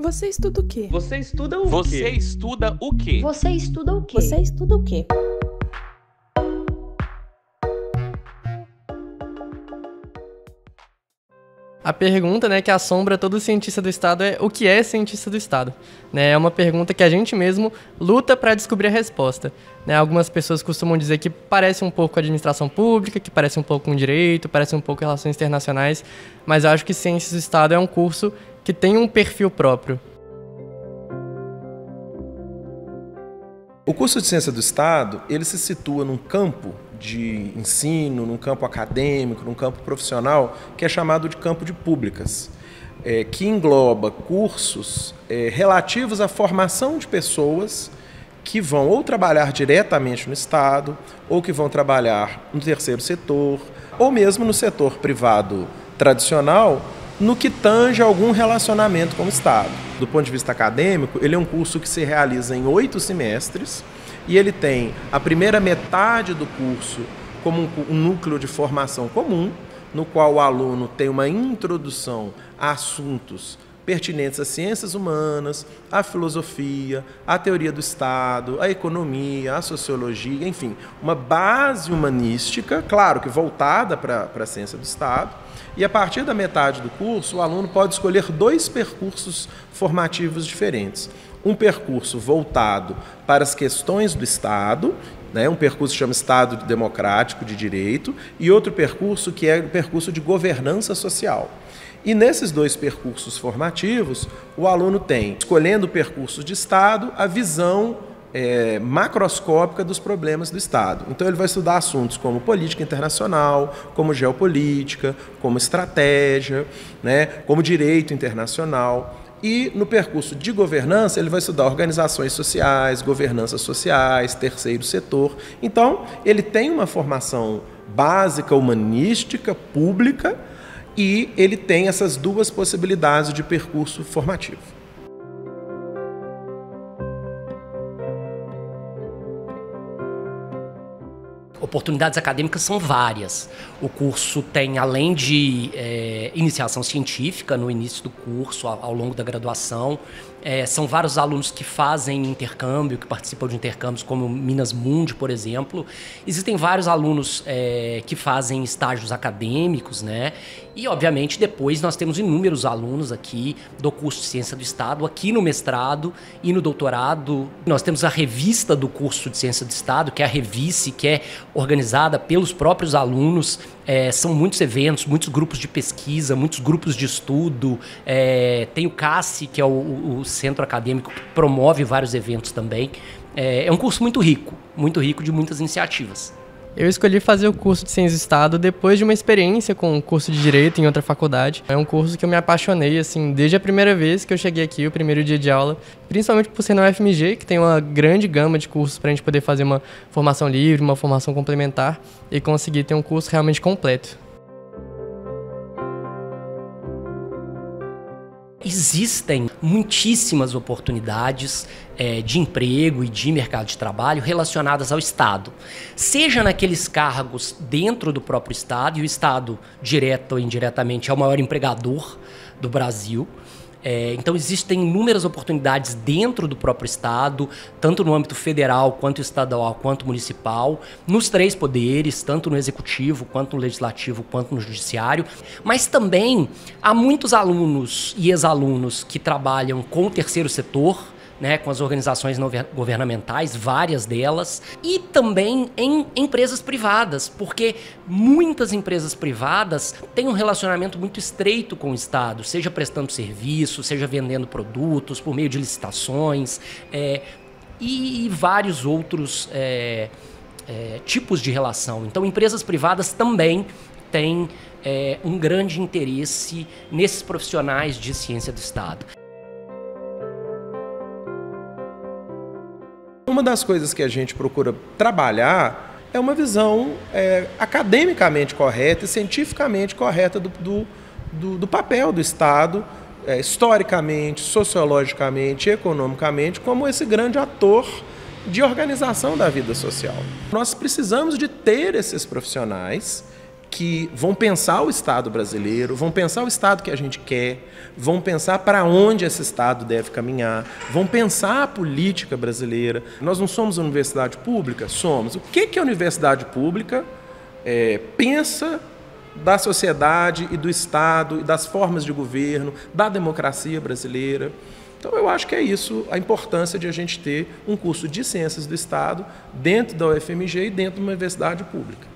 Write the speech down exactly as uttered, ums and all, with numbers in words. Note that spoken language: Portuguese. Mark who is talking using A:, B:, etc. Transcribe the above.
A: Você estuda o quê?
B: Você estuda o
C: Você
B: quê?
C: estuda o quê?
D: Você estuda o quê?
A: Você estuda o quê?
E: A pergunta, né, que assombra todo cientista do Estado é o que é cientista do Estado? Né, é uma pergunta que a gente mesmo luta para descobrir a resposta. Né, algumas pessoas costumam dizer que parece um pouco administração pública, que parece um pouco com direito, parece um pouco relações internacionais, mas eu acho que Ciências do Estado é um curso que tem um perfil próprio.
F: O curso de Ciência do Estado, ele se situa num campo de ensino, num campo acadêmico, num campo profissional, que é chamado de campo de públicas, é, que engloba cursos é, relativos à formação de pessoas que vão ou trabalhar diretamente no Estado, ou que vão trabalhar no terceiro setor, ou mesmo no setor privado tradicional, no que tange algum relacionamento com o Estado. Do ponto de vista acadêmico, ele é um curso que se realiza em oito semestres e ele tem a primeira metade do curso como um, um núcleo de formação comum, no qual o aluno tem uma introdução a assuntos pertinentes às ciências humanas, à filosofia, à teoria do Estado, à economia, à sociologia, enfim, uma base humanística, claro que voltada para a ciência do Estado. E a partir da metade do curso, o aluno pode escolher dois percursos formativos diferentes. Um percurso voltado para as questões do Estado, né, um percurso que chama Estado Democrático de Direito, e outro percurso que é o percurso de governança social. E nesses dois percursos formativos, o aluno tem, escolhendo o percurso de Estado, a visão É, macroscópica dos problemas do Estado. Então ele vai estudar assuntos como política internacional, como geopolítica, como estratégia, né, como direito internacional. E no percurso de governança ele vai estudar organizações sociais, governanças sociais, terceiro setor. Então ele tem uma formação básica humanística, pública, e ele tem essas duas possibilidades de percurso formativo.
G: Oportunidades acadêmicas são várias. O curso tem, além de é, iniciação científica no início do curso, ao, ao longo da graduação, é, são vários alunos que fazem intercâmbio, que participam de intercâmbios, como Minas Mundi, por exemplo. Existem vários alunos é, que fazem estágios acadêmicos, né? E, obviamente, depois nós temos inúmeros alunos aqui do curso de Ciência do Estado, aqui no mestrado e no doutorado. Nós temos a revista do curso de Ciência do Estado, que é a Revice, que é organizada pelos próprios alunos. É, são muitos eventos, muitos grupos de pesquisa, muitos grupos de estudo. É, tem o CACE, que é o, o centro acadêmico, que promove vários eventos também. É, é um curso muito rico, muito rico de muitas iniciativas.
E: Eu escolhi fazer o curso de Ciências do Estado depois de uma experiência com o curso de Direito em outra faculdade. É um curso que eu me apaixonei, assim, desde a primeira vez que eu cheguei aqui, o primeiro dia de aula, principalmente por ser na U F M G, que tem uma grande gama de cursos para a gente poder fazer uma formação livre, uma formação complementar e conseguir ter um curso realmente completo.
G: Existem muitíssimas oportunidades é, de emprego e de mercado de trabalho relacionadas ao Estado. Seja naqueles cargos dentro do próprio Estado, e o Estado, direto ou indiretamente, é o maior empregador do Brasil. É, então existem inúmeras oportunidades dentro do próprio Estado, tanto no âmbito federal, quanto estadual, quanto municipal, nos três poderes, tanto no executivo, quanto no legislativo, quanto no judiciário. Mas também há muitos alunos e ex-alunos que trabalham com o terceiro setor, né, com as organizações não governamentais, várias delas, e também em empresas privadas, porque muitas empresas privadas têm um relacionamento muito estreito com o Estado, seja prestando serviço, seja vendendo produtos, por meio de licitações, é, e, e vários outros é, é, tipos de relação. Então, empresas privadas também têm é, um grande interesse nesses profissionais de ciência do Estado.
F: Uma das coisas que a gente procura trabalhar é uma visão é, academicamente correta e cientificamente correta do, do, do, do papel do Estado, é, historicamente, sociologicamente, economicamente, como esse grande ator de organização da vida social. Nós precisamos de ter esses profissionais que vão pensar o Estado brasileiro, vão pensar o Estado que a gente quer, vão pensar para onde esse Estado deve caminhar, vão pensar a política brasileira. Nós não somos uma universidade pública? Somos. O que, que a universidade pública é, pensa da sociedade e do Estado, e das formas de governo, da democracia brasileira? Então, eu acho que é isso a importância de a gente ter um curso de Ciências do Estado dentro da U F M G e dentro de uma universidade pública.